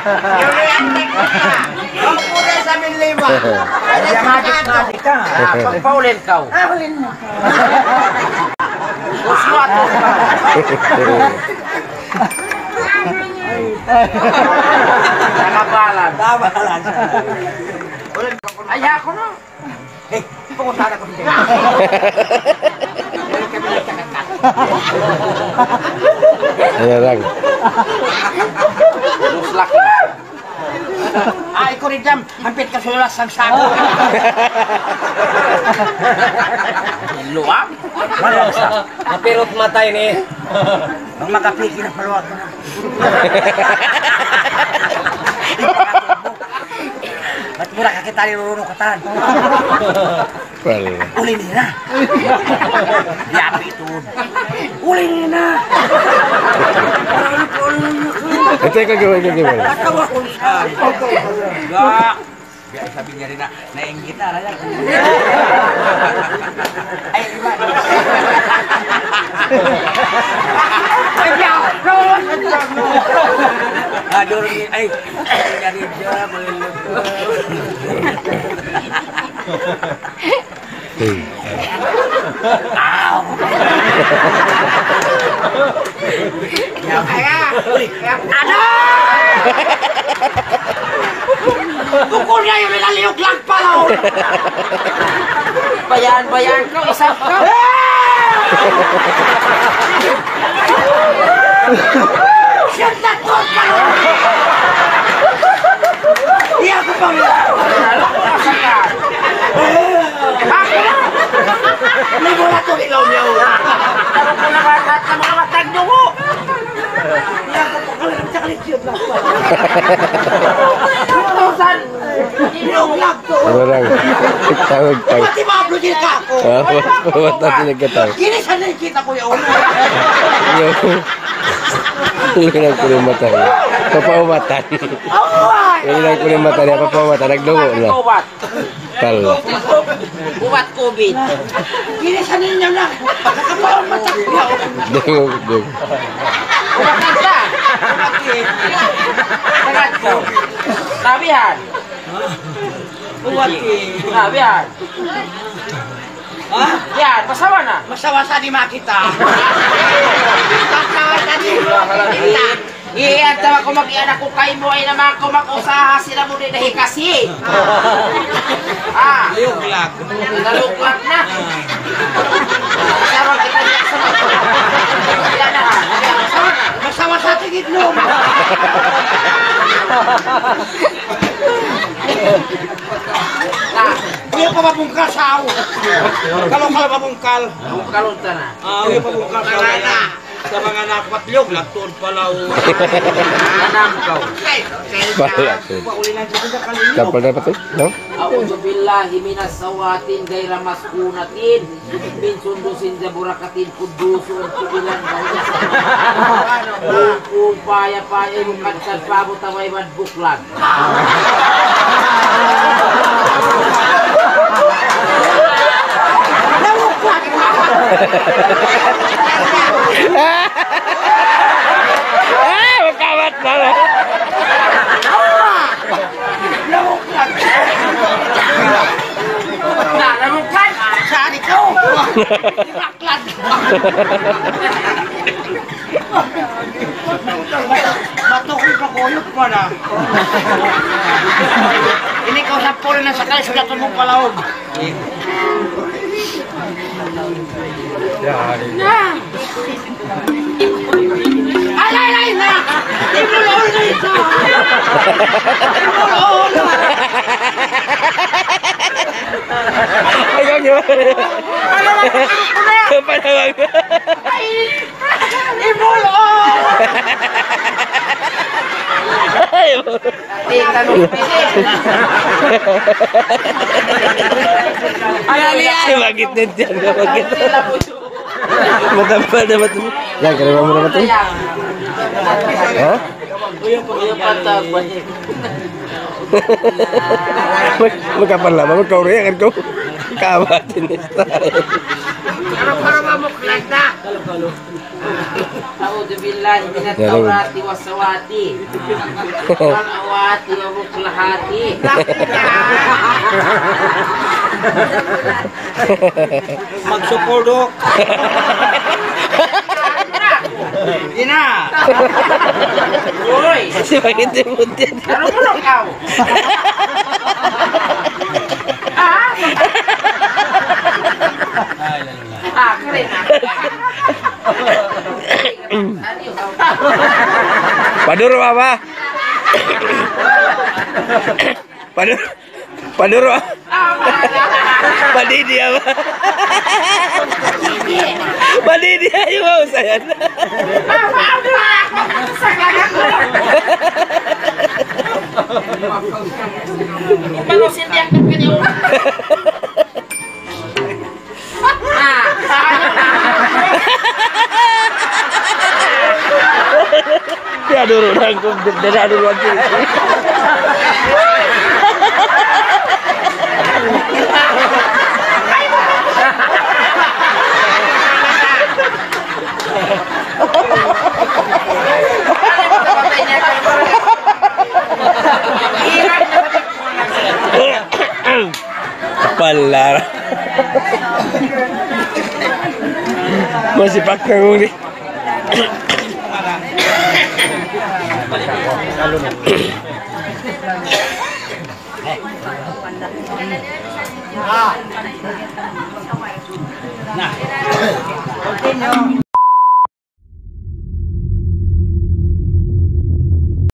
Ang puno sa amin lima. Magic ka. Pagpaulin ka. Ulin mo. Uswato ka. Nakabalan. Tabalan. Ay, ako na. Pumunta na ko dito. Ayan lang. Lurus laki. Ay, ko rin dyan. Hampit ka sulas ang sako. Luwag. Napirot matay ni. Ang makapiki na paluwag ka na. Ba't mura kakita ni Rurunong Katan? Well. Uli nila. Yapi ito. Uli nila. Ito yung kagawin. Atawa ko siya. Enggak. Biar sabi niya rin na nainggit na. Ay, iba. Aduh, ay, nyari dia melulu. Kukulnya yung naliyog lang pala. Bayan ko, isa ko. Siyan na to pala. Di ako pang may bola to ilaw niya. Pero kung nakakat na mga matag nyo mo. Di ako pang kalit lang pala. Tusan. Ilong lang to. Ano lang. Tawag. Pati mablogin ka ako. Ba't natin nagkataw? Kini sana kita ko yung Yung lang ko yung mata niya. Papawatan. Yung lang ko yung mata niya. Papawatan. Nagdungo na. Ubat. Tala. Ubat COVID. Kini sana niya lang. Nakapawang matakya. Dungo. Ubat ka. Ubat ko. Tabihan. Uwat Tabihan. Ha? Yan, pasawa na. Masawa sa di makita. Masawa sa di makita. Iyan tawa ko mag-ianak ko kay mo ay naman ko mag-usaha sila mo din nahi kasi. Liyog-lag. Naluklag na. Pasawa kita niya sa mga. Yan na ha. Pasawa na. Masawa sa tigid no. Uya pa mabungkal sa aw. Kalong-kalong mabungkal. Kalunta na. Uya pa mabungkal sa aw. Sa mga nakpatlog, lagtuon pala o. Anam kau. Bahala. Kapal na pa ito? No? A'udzu billahi minas sawatin gaira maskunatin min sundusin jaburakatin kudusun kubilan bahwa upaya bukan pabu tawai bad buklan. Magkawat pala. Nah, lamukan. Saan ikaw? Ibaklan. Matukoy pa kuyot pa na. Ini kau sa polo na sakay, sulatan mong palawag. Alay na! Ibulool na ito! Ibulool na! Ayaw niyo. Panawag. Ibulool! Tingnan mo pili. Bagit din dyan. Bagit. Matapal na matapal. Yan, kariba mo naman ito. Ha? Magkapal naman. Magkauriya kan ko. Kabatin nito. Para mamuklag na! A'udzu billahi minat tawrati wasawati. Wal awati wa muklahati. Magsupordok. Ina. Uy, Si bakit timuntin? ano mo lang kau? Keren Paduro apa? Paduro. Padidi apa? Padidi ayo mau saya. Manusin yang kecil. Ya dulu rangkum dada dulu lagi. Palar. Masih pakai nih.